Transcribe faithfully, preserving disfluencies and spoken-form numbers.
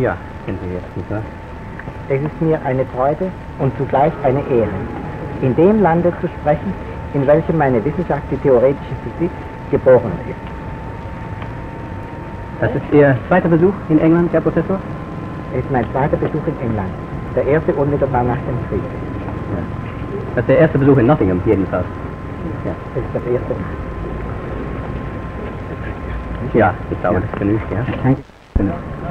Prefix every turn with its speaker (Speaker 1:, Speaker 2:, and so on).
Speaker 1: Ja, sind Sie jetzt, nicht wahr?
Speaker 2: Es ist mir eine Freude und zugleich eine Ehre, in dem Lande zu sprechen, in welchem meine Wissenschaft, die theoretische Physik, geboren ist.
Speaker 1: Das ist Ihr zweiter Besuch in England, Herr Professor?
Speaker 2: Es ist mein zweiter Besuch in England, der erste unmittelbar nach dem Krieg.
Speaker 1: Ja. Das ist der erste Besuch in Nottingham, jedenfalls.
Speaker 2: Ja, das ist das erste.
Speaker 1: Ja, ich glaube, das genügt, ja.
Speaker 2: Danke.